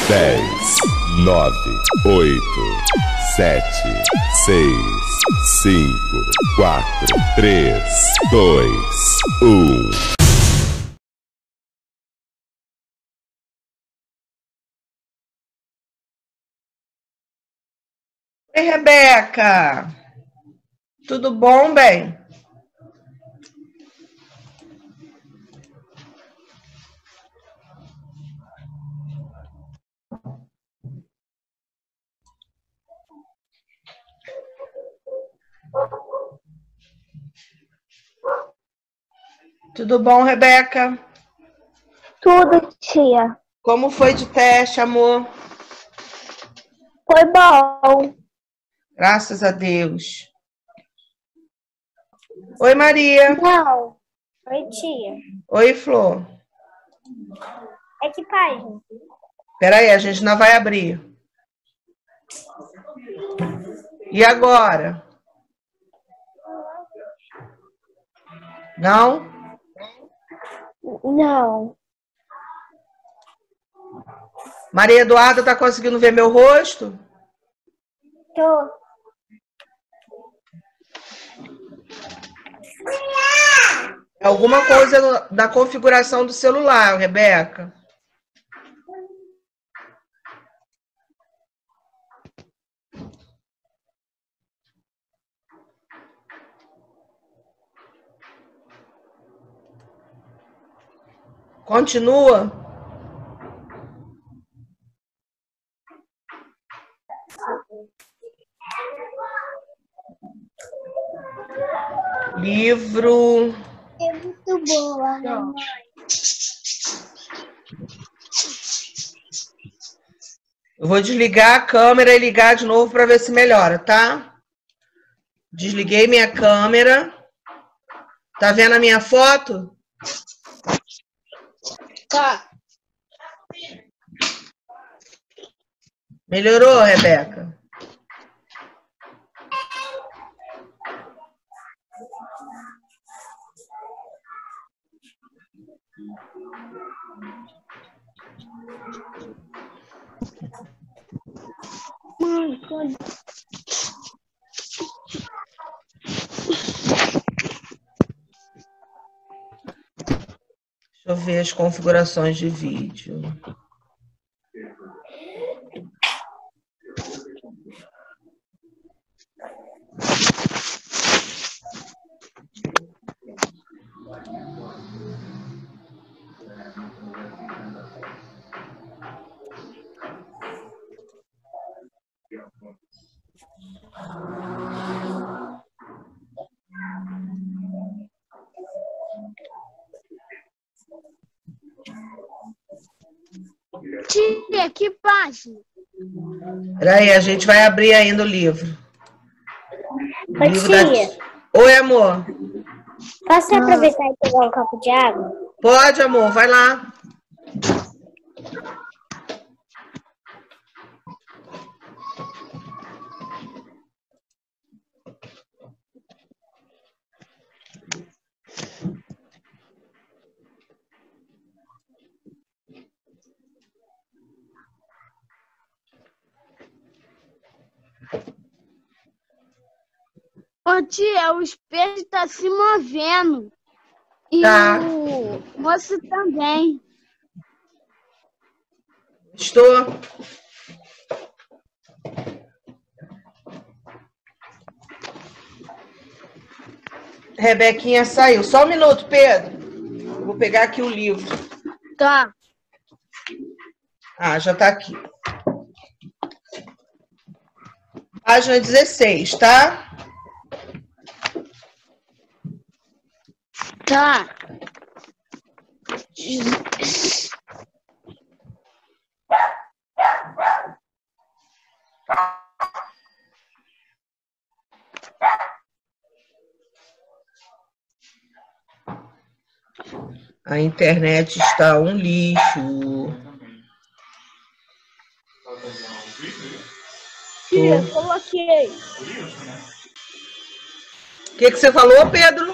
10, 9, 8, 7, 6, 5, 4, 3, 2, 1. Oi, Rebeca. Tudo bom, bem? Tudo bom, Rebeca? Tudo, tia. Como foi de teste, amor? Foi bom. Graças a Deus. Oi, Maria. Não. Oi, tia. Oi, Flor. É que página? Peraí, a gente não vai abrir. E agora? Não? Não. Maria Eduarda tá conseguindo ver meu rosto? Tô. É alguma coisa da configuração do celular, Rebeca. Continua? Livro. É muito boa, né? Eu vou desligar a câmera e ligar de novo para ver se melhora, tá? Desliguei minha câmera. Tá vendo a minha foto? Tá. Melhorou, Rebeca? Deixa eu ver as configurações de vídeo. Tia, que página? Peraí, a gente vai abrir ainda o livro. O Ô, livro da... tia, Oi, amor. posso aproveitar e pegar um copo de água? Pode, amor, vai lá. Ô tia, o espelho tá se movendo. E Tá. o moço também. Estou. Rebequinha saiu. Só um minuto, Pedro. Eu vou pegar aqui o livro. Tá. Ah, já tá aqui. Página 16, tá? Tá. A internet está um lixo. Tia, coloquei. O que você falou, Pedro?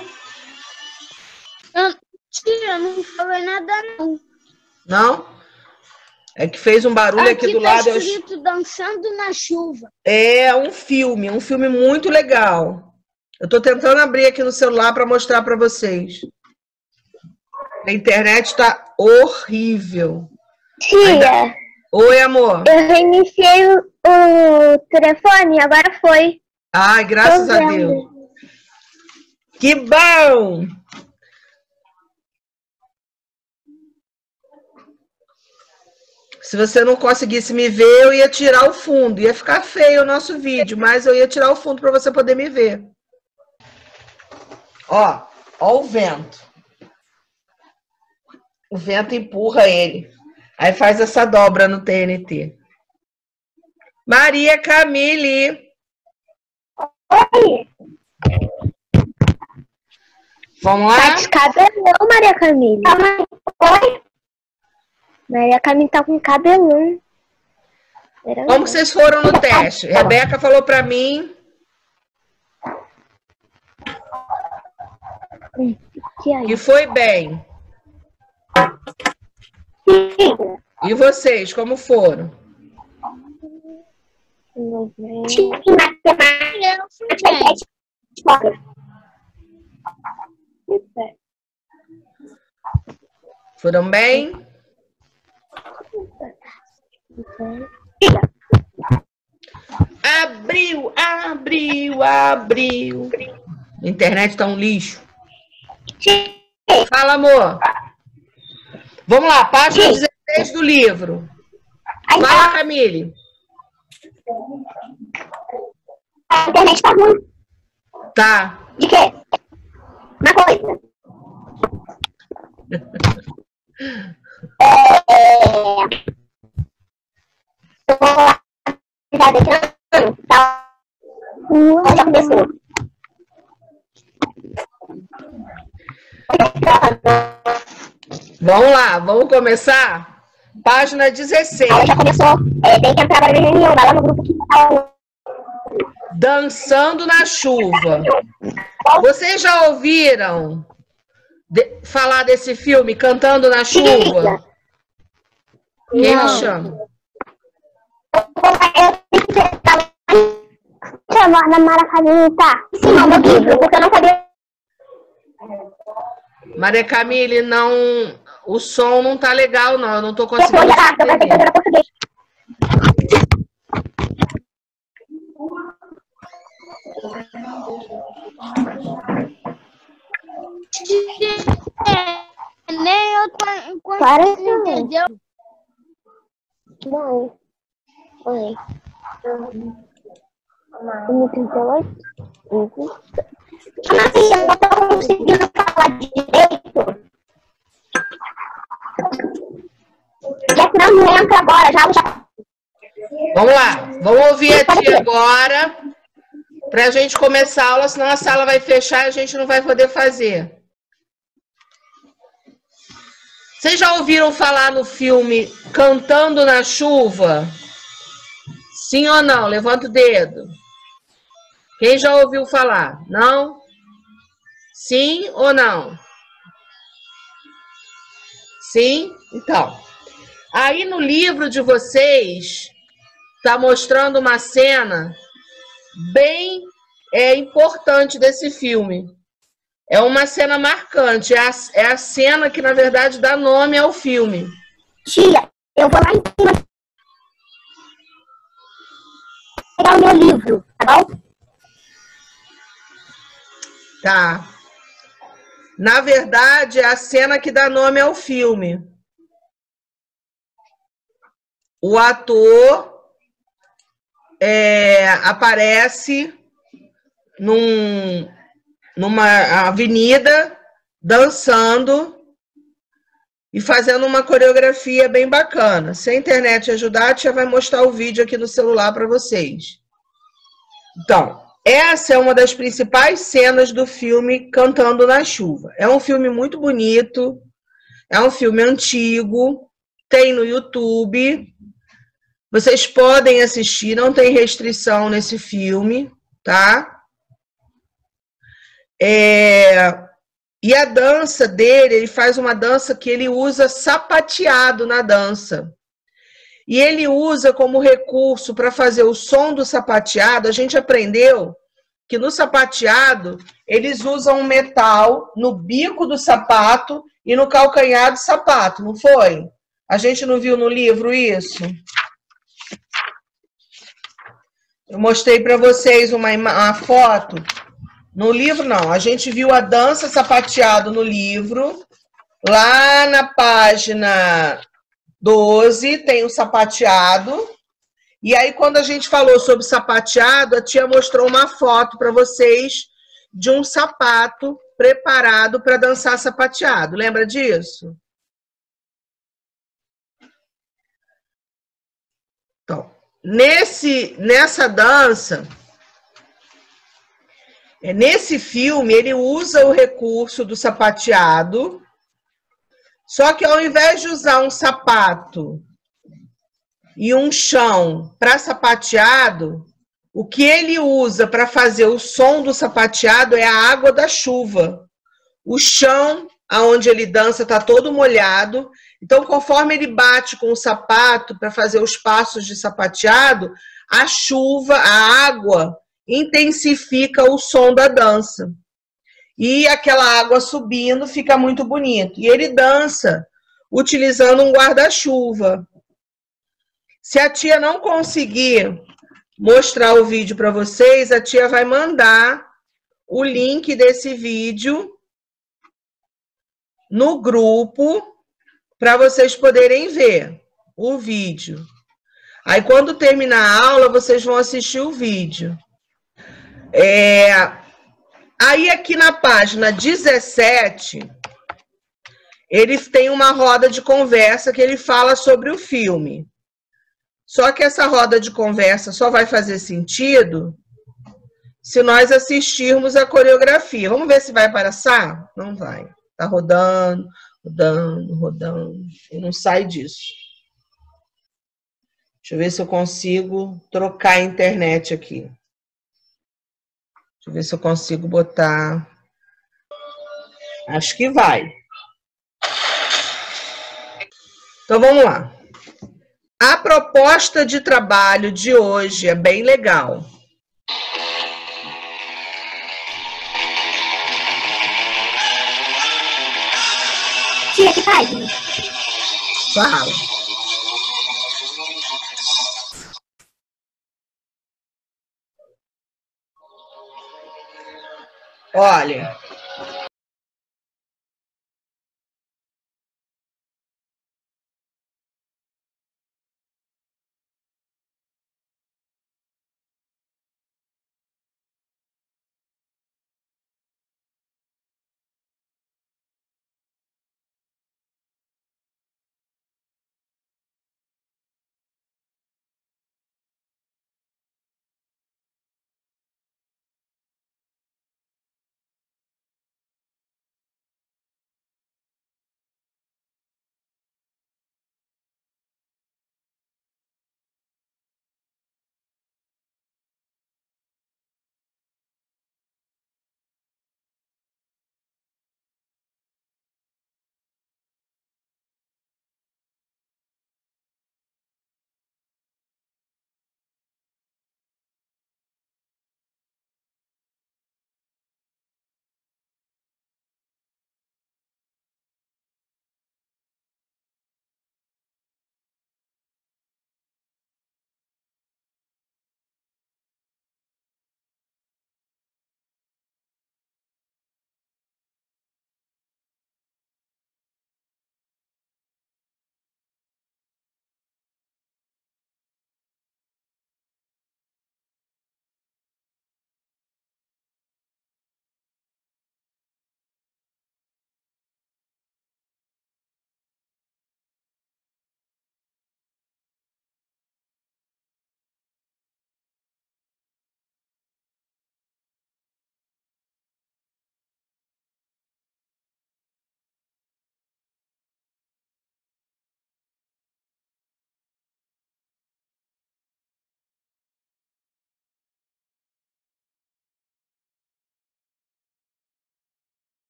Tia, não falei nada não. Não? É que fez um barulho aqui do tá lado. escrito Dançando na Chuva. É um filme muito legal. Eu tô tentando abrir aqui no celular para mostrar para vocês. A internet tá horrível. Tia, Oi, amor. eu reiniciei o telefone, agora foi. Ai, graças a vendo. Deus. Que bom! Se você não conseguisse me ver, eu ia tirar o fundo. Ia ficar feio o nosso vídeo, mas eu ia tirar o fundo para você poder me ver. Ó o vento. O vento empurra ele. Aí faz essa dobra no TNT. Maria Camille. Oi, Vamos lá? tá de cabelão, Maria Camille. Oi? Maria Camille tá com cabelão. Como que vocês foram no teste? Rebeca falou para mim. Que foi bem. E vocês, como foram? Foram bem? Abriu. A internet tá um lixo. Fala, amor. Vamos lá, página 16 do livro. Fala, Camille. A internet tá ruim. Tá. De quê? Uma coisa. Eu vou lá. Tá deixando? Tá. Já começou. Vamos lá, vamos começar? Página 16. Já começou. Tem que entrar para a reunião. Vai lá no grupo que tá. Dançando na chuva. Vocês já ouviram falar desse filme, Cantando na Chuva? Quem me chama? Na Maracanã, tá? Sim, porque eu não sabia. Maria Camille, não, o som não tá legal, não. Eu não tô conseguindo entender. Nem eu tô conseguindo, entendeu? Mãe. Oi. 1h38? Assim, eu não tô conseguindo falar direito. Já que não entra agora, já. Vamos lá, vamos ouvir a tia agora, pra gente começar a aula, senão a sala vai fechar e a gente não vai poder fazer. Vocês já ouviram falar no filme Cantando na Chuva? Sim ou não? Levanta o dedo. Quem já ouviu falar? Não? Sim ou não? Sim? Então. Aí no livro de vocês, está mostrando uma cena bem importante desse filme. É uma cena marcante. É a cena que, na verdade, dá nome ao filme. Tia, eu vou lá em cima pegar o meu livro, tá bom? Tá. Na verdade, é a cena que dá nome ao filme. O ator aparece numa avenida, dançando e fazendo uma coreografia bem bacana. Se a internet ajudar, a tia vai mostrar o vídeo aqui no celular para vocês. Então, essa é uma das principais cenas do filme Cantando na Chuva. É um filme muito bonito, é um filme antigo, tem no YouTube. Vocês podem assistir, não tem restrição nesse filme, tá? E a dança dele, ele faz uma dança que ele usa sapateado na dança. e ele usa como recurso para fazer o som do sapateado. A gente aprendeu que no sapateado eles usam um metal no bico do sapato e no calcanhar do sapato, não foi? A gente não viu no livro isso? Eu mostrei para vocês uma foto. No livro, não. A gente viu a dança sapateado no livro. Lá na página 12 tem o sapateado. E aí, quando a gente falou sobre sapateado, a tia mostrou uma foto para vocês de um sapato preparado para dançar sapateado. Lembra disso? Então, nessa dança, nesse filme, ele usa o recurso do sapateado, só que ao invés de usar um sapato e um chão para sapateado, o que ele usa para fazer o som do sapateado é a água da chuva. O chão aonde ele dança está todo molhado, então conforme ele bate com o sapato para fazer os passos de sapateado, a chuva, a água intensifica o som da dança. E aquela água subindo fica muito bonito. E ele dança utilizando um guarda-chuva. Se a tia não conseguir mostrar o vídeo para vocês, a tia vai mandar o link desse vídeo no grupo para vocês poderem ver o vídeo. Aí, quando terminar a aula, vocês vão assistir o vídeo. Aí, aqui na página 17, ele tem uma roda de conversa que ele fala sobre o filme. Só que essa roda de conversa só vai fazer sentido se nós assistirmos a coreografia. Vamos ver se vai passar? Não vai. Tá rodando, rodando, rodando. E não sai disso. Deixa eu ver se eu consigo trocar a internet aqui. Deixa eu ver se eu consigo botar. Acho que vai. Então, vamos lá. A proposta de trabalho de hoje é bem legal. Tia, que página? Fala. Olha,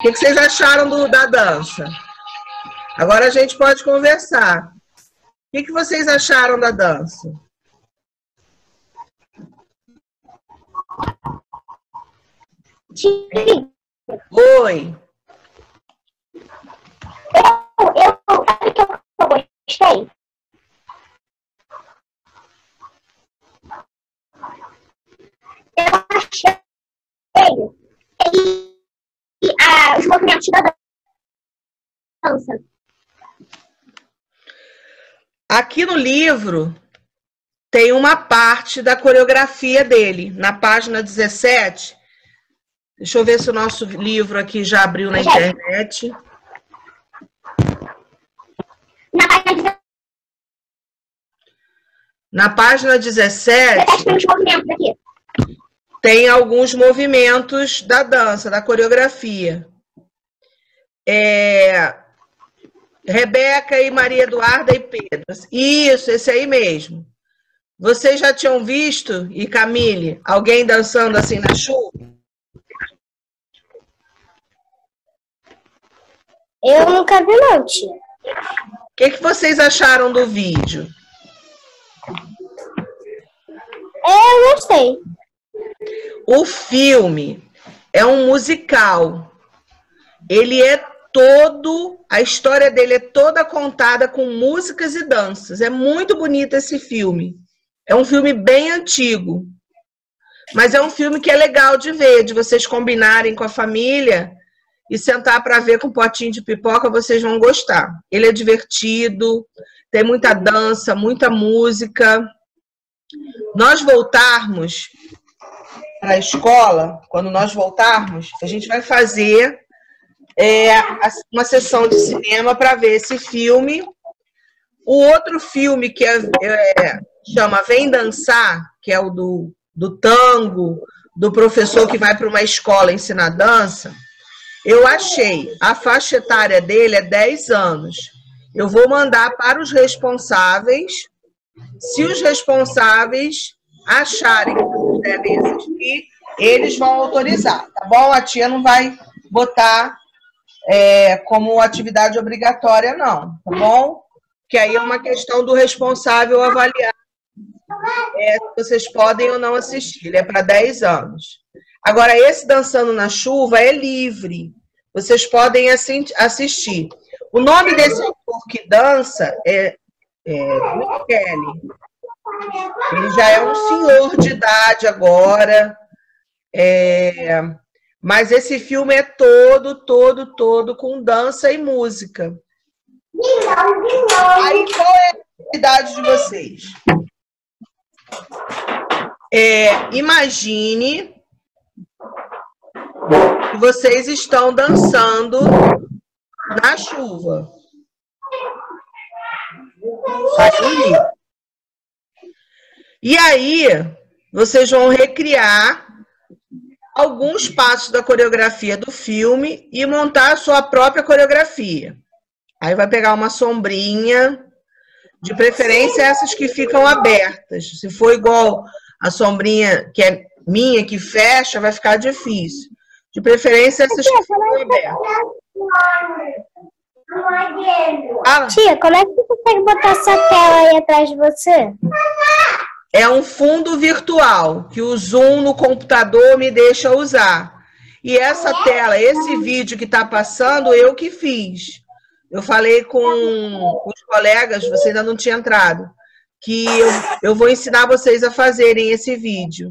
que vocês acharam da dança? Agora a gente pode conversar. O que vocês acharam da dança? Sim. Oi. Sabe que eu gostei? Eu achei os movimentos da dança. Aqui no livro tem uma parte da coreografia dele, na página 17. Deixa eu ver se o nosso livro aqui já abriu na internet. Na página 17, tem alguns movimentos da dança, da coreografia. Rebeca e Maria Eduarda e Pedro. Isso, esse aí mesmo. Vocês já tinham visto, e Camille, alguém dançando assim na chuva? Eu nunca vi, não, tia. O que vocês acharam do vídeo? Eu gostei. O filme é um musical. Ele é todo, a história dele é toda contada com músicas e danças. É muito bonito esse filme. É um filme bem antigo. Mas é um filme que é legal de ver, de vocês combinarem com a família e sentar para ver com um potinho de pipoca, vocês vão gostar. Ele é divertido, tem muita dança, muita música. Nós voltarmos para a escola, quando nós voltarmos, a gente vai fazer uma sessão de cinema para ver esse filme. O outro filme que chama Vem Dançar, que é o do tango, do professor que vai para uma escola ensinar dança, eu achei, a faixa etária dele é 10 anos. Eu vou mandar para os responsáveis. Se os responsáveis acharem que devem assistir, eles vão autorizar, tá bom? A tia não vai botar como atividade obrigatória, não, tá bom? Que aí é uma questão do responsável avaliar se vocês podem ou não assistir. Ele é para 10 anos. Agora, esse Dançando na Chuva é livre. Vocês podem assistir. O nome desse ator que dança é Rick Kelly. Ele já é um senhor de idade agora. Mas esse filme é todo com dança e música. Aí, qual é a idade de vocês? Imagine que vocês estão dançando na chuva. E aí, vocês vão recriar alguns passos da coreografia do filme e montar a sua própria coreografia. Aí vai pegar uma sombrinha, de preferência essas que ficam abertas. Se for igual a sombrinha que é minha, que fecha, vai ficar difícil. De preferência essas que ficam abertas. Tia, como é que você consegue botar essa tela aí atrás de você? É um fundo virtual que o Zoom no computador me deixa usar. E essa tela, esse vídeo que está passando, eu que fiz. Eu falei com os colegas, você ainda não tinha entrado, que eu vou ensinar vocês a fazerem esse vídeo.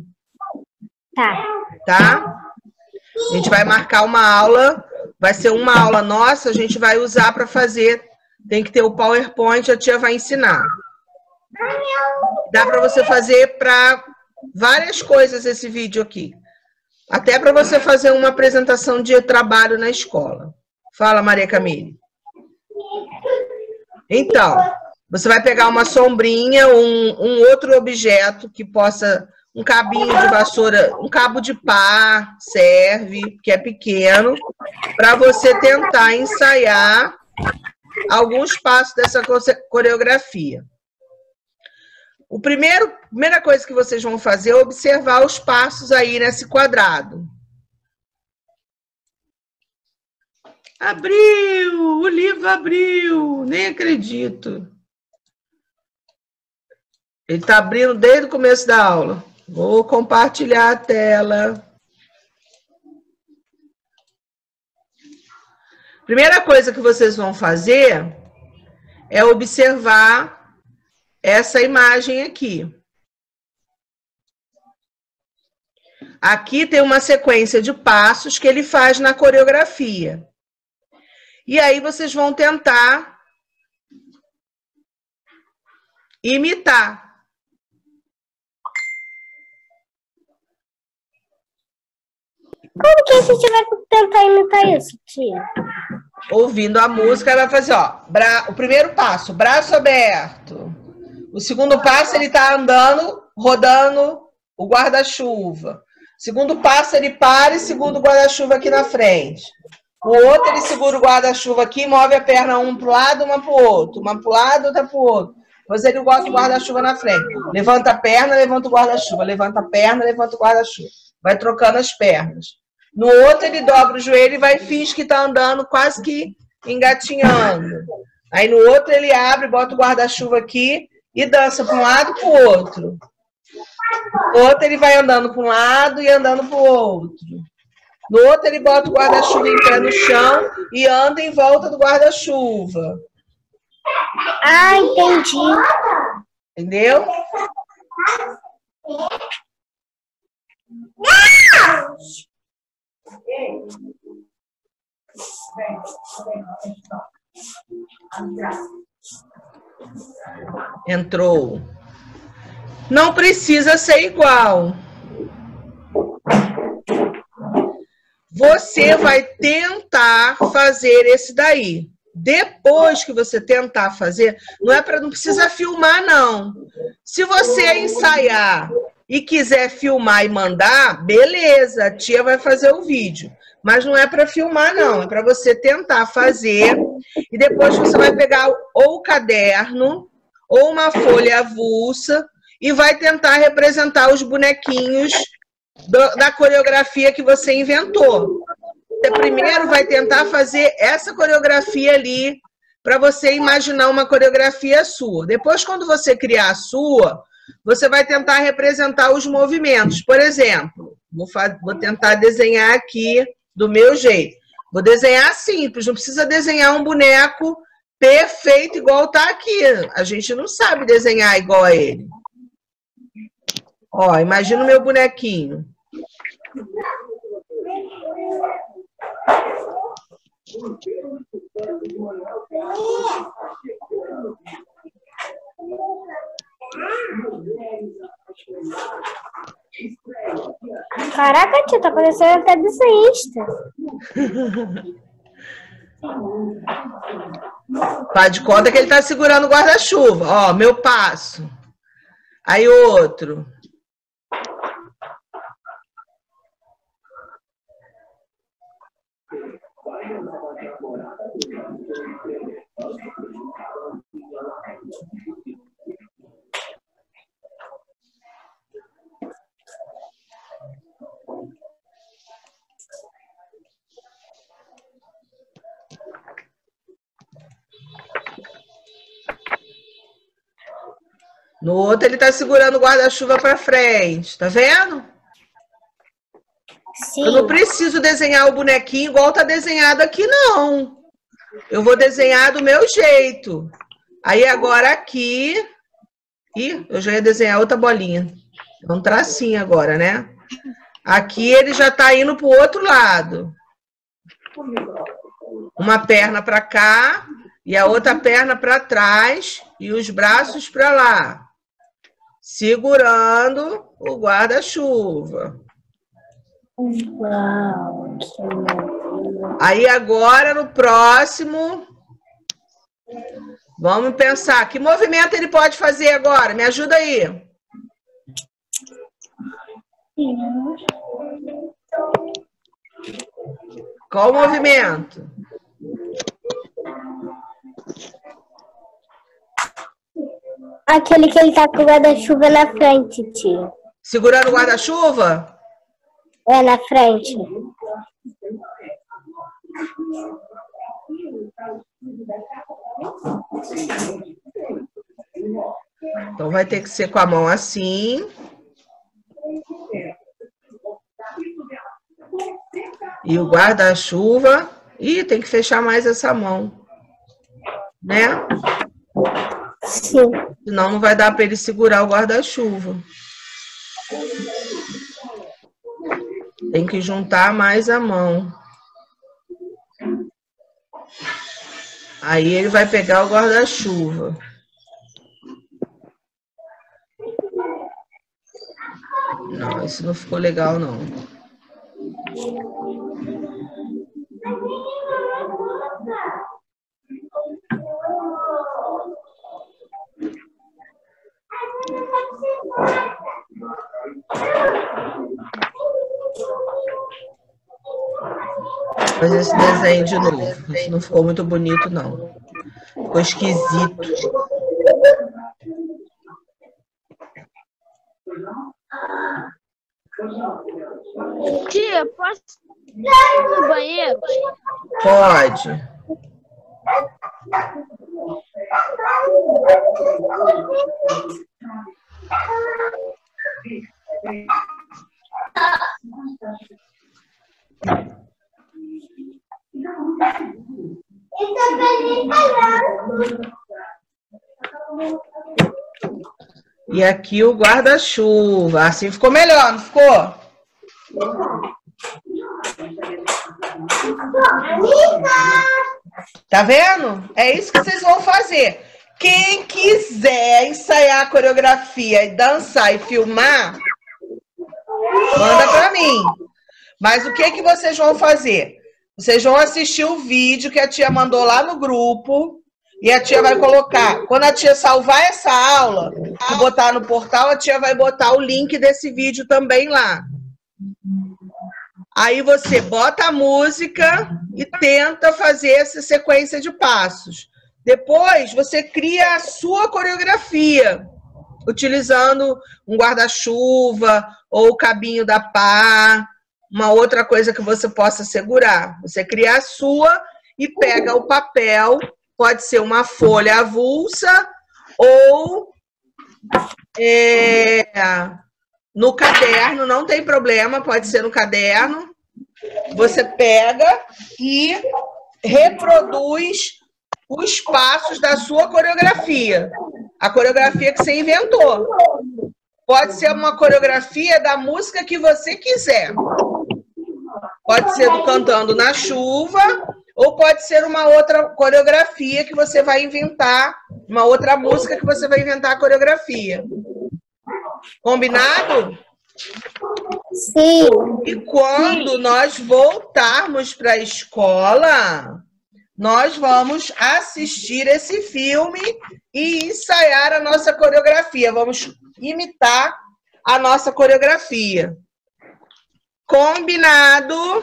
Tá? A gente vai marcar uma aula, vai ser uma aula nossa, a gente vai usar para fazer. Tem que ter o PowerPoint, a tia vai ensinar. Dá para você fazer para várias coisas esse vídeo aqui. Até para você fazer uma apresentação de trabalho na escola. Fala, Maria Camille. Então, você vai pegar uma sombrinha, um outro objeto que possa... Um cabinho de vassoura, um cabo de pá serve, que é pequeno, para você tentar ensaiar alguns passos dessa coreografia. A primeira coisa que vocês vão fazer é observar os passos aí nesse quadrado. Abriu! O livro abriu! Nem acredito. Ele está abrindo desde o começo da aula. Vou compartilhar a tela. Primeira coisa que vocês vão fazer é observar essa imagem aqui. Aqui tem uma sequência de passos que ele faz na coreografia. E aí vocês vão tentar imitar. Como que a gente vai tentar imitar isso, tia? Ouvindo a música, vai fazer, ó, o primeiro passo, braço aberto. O segundo passo, ele tá andando, rodando o guarda-chuva. Segundo passo, ele para e segura o guarda-chuva aqui na frente. O outro, ele segura o guarda-chuva aqui e move a perna um pro lado, uma pro outro. Uma pro lado, outra pro outro. Depois ele bota o guarda-chuva na frente. Levanta a perna, levanta o guarda-chuva. Levanta a perna, levanta o guarda-chuva. Vai trocando as pernas. No outro, ele dobra o joelho e vai finge que tá andando, quase que engatinhando. Aí no outro, ele abre, bota o guarda-chuva aqui e dança para um lado e para o outro. No outro, ele vai andando para um lado e andando para o outro. No outro, ele bota o guarda-chuva em pé no chão e anda em volta do guarda-chuva. Ah, entendi. Entendeu? Entrou. Não precisa ser igual. Você vai tentar fazer esse daí. Depois que você tentar fazer, não precisa filmar, não. Se você ensaiar e quiser filmar e mandar, beleza, a tia vai fazer o vídeo. Mas não é para filmar, não. É para você tentar fazer. E depois você vai pegar ou o caderno ou uma folha avulsa e vai tentar representar os bonequinhos da coreografia que você inventou. Você primeiro vai tentar fazer essa coreografia ali para você imaginar uma coreografia sua. Depois, quando você criar a sua, você vai tentar representar os movimentos. Por exemplo, vou tentar desenhar aqui do meu jeito. Vou desenhar simples, não precisa desenhar um boneco perfeito igual está aqui. A gente não sabe desenhar igual a ele. Ó, imagina o meu bonequinho. Caraca, tia, tá parecendo até desenhista. Faz de conta que ele tá segurando o guarda-chuva. Ó, meu passo. Aí outro. No outro, ele tá segurando o guarda-chuva para frente. Tá vendo? Sim. Eu não preciso desenhar o bonequinho igual tá desenhado aqui, não. Eu vou desenhar do meu jeito. Aí, agora aqui... Ih, eu já ia desenhar outra bolinha. É um tracinho agora, né? Aqui ele já tá indo pro outro lado. Uma perna para cá e a outra perna para trás e os braços para lá. Segurando o guarda-chuva. Uau, que maravilha. Aí agora no próximo, vamos pensar, que movimento ele pode fazer agora? Me ajuda aí. Qual o movimento? Aquele que ele tá com o guarda-chuva na frente, tia. Segurando o guarda-chuva? É, na frente. Então, vai ter que ser com a mão assim. E o guarda-chuva... Ih, tem que fechar mais essa mão. Né? Sim. Senão não vai dar para ele segurar o guarda-chuva. Tem que juntar mais a mão. Aí ele vai pegar o guarda-chuva. Não, isso não ficou legal, não. Vou fazer esse desenho de novo. Isso não ficou muito bonito, não. Ficou esquisito. Tia, posso ir no banheiro? Pode. E aqui o guarda-chuva. Assim ficou melhor, não ficou? Tá vendo? É isso que vocês vão fazer. Quem quiser ensaiar a coreografia e dançar e filmar, manda pra mim. Mas o que que vocês vão fazer? Vocês vão assistir o vídeo que a tia mandou lá no grupo e a tia vai colocar. Quando a tia salvar essa aula e botar no portal, a tia vai botar o link desse vídeo também lá. Aí você bota a música e tenta fazer essa sequência de passos. Depois você cria a sua coreografia, utilizando um guarda-chuva ou o cabinho da pá, uma outra coisa que você possa segurar. Você cria a sua e pega o papel, pode ser uma folha avulsa ou no caderno, não tem problema, pode ser no caderno. Você pega e reproduz os passos da sua coreografia. A coreografia que você inventou. Pode ser uma coreografia da música que você quiser. Pode ser do Cantando na Chuva, ou pode ser uma outra coreografia que você vai inventar, uma outra música que você vai inventar a coreografia. Combinado? Sim. E quando nós voltarmos para a escola, nós vamos assistir esse filme e ensaiar a nossa coreografia. Vamos imitar a nossa coreografia. Combinado?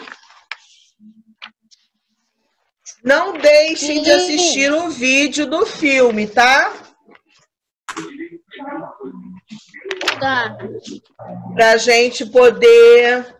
Não deixem de assistir o vídeo do filme, tá? Tá. Pra gente poder...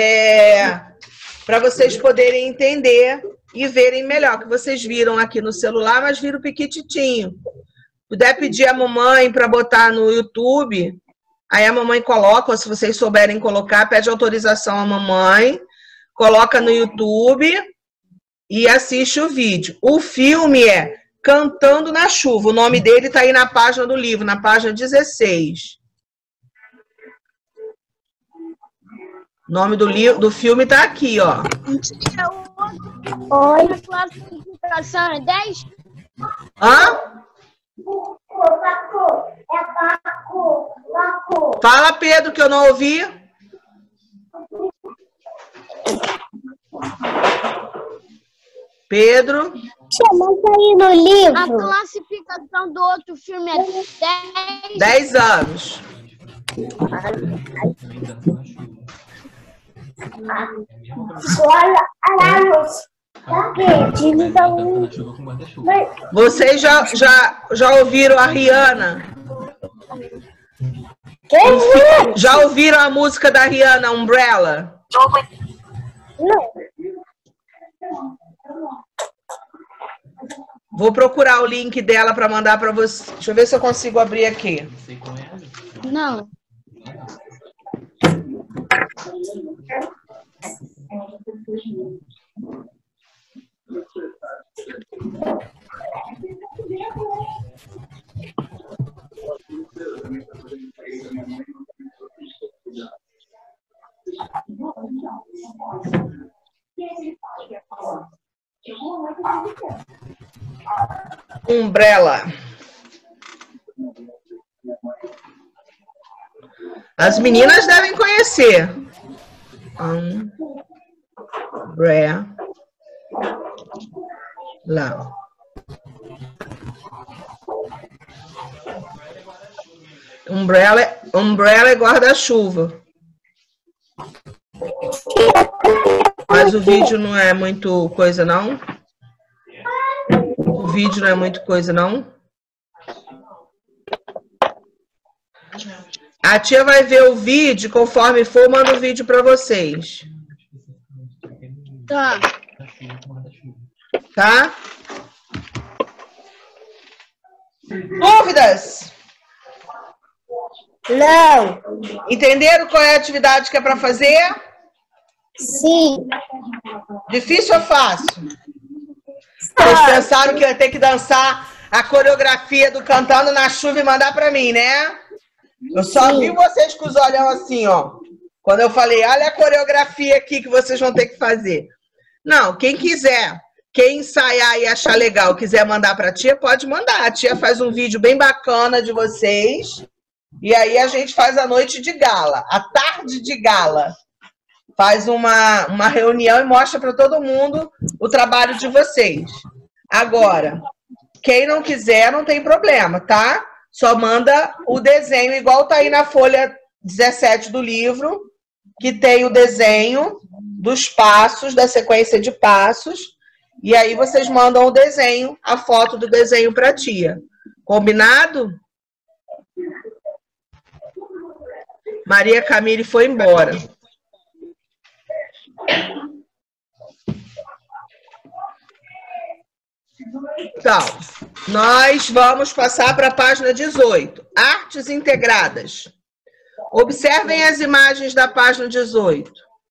para vocês poderem entender e verem melhor, que vocês viram aqui no celular, mas viram piquititinho. Puder pedir a mamãe para botar no YouTube, aí a mamãe coloca, ou se vocês souberem colocar, pede autorização à mamãe, coloca no YouTube e assiste o vídeo. O filme é Cantando na Chuva, o nome dele está aí na página do livro, na página 16. O nome do filme está aqui, ó. Oi. A classificação é 10? Hã? Fala, Pedro, que eu não ouvi. Pedro. Mas aí no livro. A classificação do outro filme é 10? 10 anos. Vocês já ouviram a Rihanna? Já ouviram a música da Rihanna, Umbrella? Não. Vou procurar o link dela para mandar para você. Deixa eu ver se eu consigo abrir aqui. Não. Umbrella. As meninas devem conhecer. Umbrella. Umbrella é guarda-chuva. Mas o vídeo não é muito coisa, não? O vídeo não é muito coisa, não? A tia vai ver o vídeo, conforme for, manda o vídeo para vocês. Tá. Tá? Dúvidas? Não. Entenderam qual é a atividade que é para fazer? Sim. Difícil ou fácil? Vocês pensaram que ia ter que dançar a coreografia do Cantando na Chuva e mandar para mim, né? Eu só vi vocês com os olhão assim, ó. Quando eu falei, olha a coreografia aqui que vocês vão ter que fazer. Não, quem quiser, quem ensaiar e achar legal, quiser mandar para a tia, pode mandar. A tia faz um vídeo bem bacana de vocês. E aí a gente faz a noite de gala, a tarde de gala. Faz uma reunião e mostra para todo mundo o trabalho de vocês. Agora, quem não quiser, não tem problema, tá? Só manda o desenho, igual tá aí na folha 17 do livro, que tem o desenho dos passos, da sequência de passos. E aí vocês mandam o desenho, a foto do desenho para a tia. Combinado? Maria Camille foi embora. Então, nós vamos passar para a página 18. Artes integradas. Observem as imagens da página 18.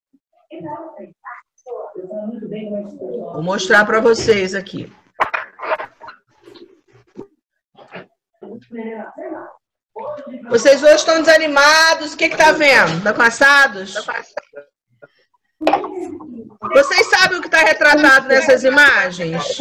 Vou mostrar para vocês aqui. Vocês hoje estão desanimados? O que está vendo? Estão cansados? Vocês sabem o que está retratado nessas imagens?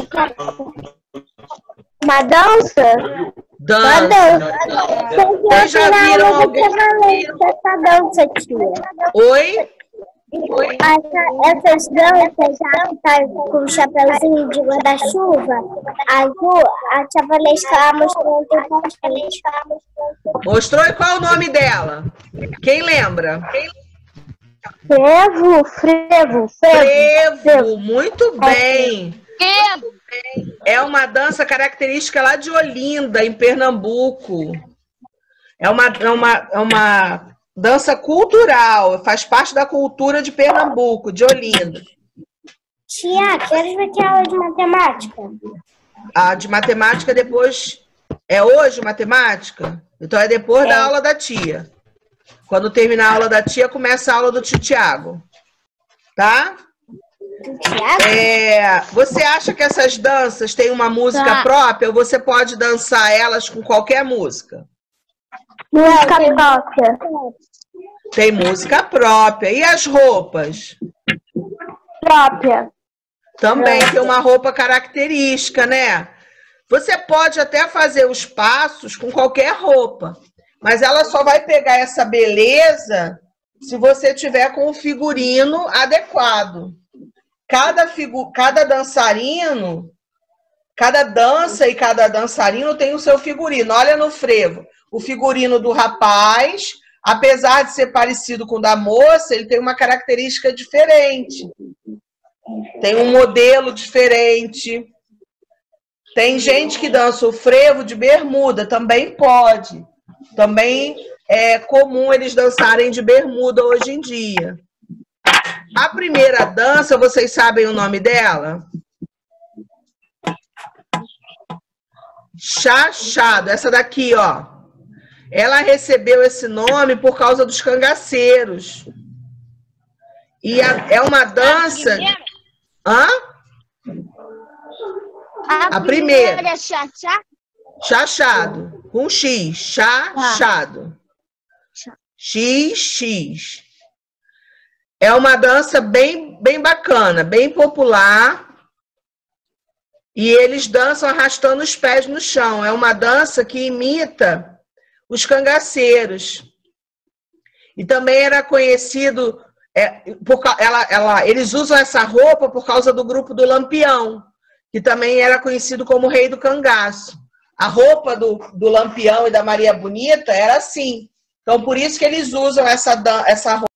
Uma dança? Dança. Vocês já viram alguém? Essa dança, tia. Oi? Essas danças tá com o chapeuzinho de guarda-chuva azul, a tia Valesca mostrou bastante. Mostrou, e qual é o nome dela? Quem lembra? Frevo, muito bem. É uma dança característica lá de Olinda, em Pernambuco. É uma dança cultural, faz parte da cultura de Pernambuco, de Olinda. Tia, quero ver que aula de matemática. A de matemática depois... É hoje matemática? Então é depois da aula da tia. Quando terminar a aula da tia, começa a aula do tio Tiago. Tá? Você acha que essas danças têm uma música própria ou você pode dançar elas com qualquer música? Música própria. Tem música própria. E as roupas? Própria. Também tem uma roupa característica, né? Você pode até fazer os passos com qualquer roupa, mas ela só vai pegar essa beleza se você tiver com o figurino adequado. Cada dançarino, cada dança e cada dançarino tem o seu figurino. Olha no frevo. O figurino do rapaz, apesar de ser parecido com o da moça, ele tem uma característica diferente. Tem um modelo diferente. Tem gente que dança o frevo de bermuda, também pode. Também é comum eles dançarem de bermuda hoje em dia. A primeira dança, vocês sabem o nome dela? Chachado. Essa daqui, ó. Ela recebeu esse nome por causa dos cangaceiros. E é uma dança... Hã? A primeira é chachá? Chachado. Com X. Chachado. XX. É uma dança bem bacana, bem popular. E eles dançam arrastando os pés no chão. É uma dança que imita os cangaceiros. E também era conhecido... eles usam essa roupa por causa do grupo do Lampião, que também era conhecido como Rei do Cangaço. A roupa do Lampião e da Maria Bonita era assim. Então, por isso que eles usam essa roupa.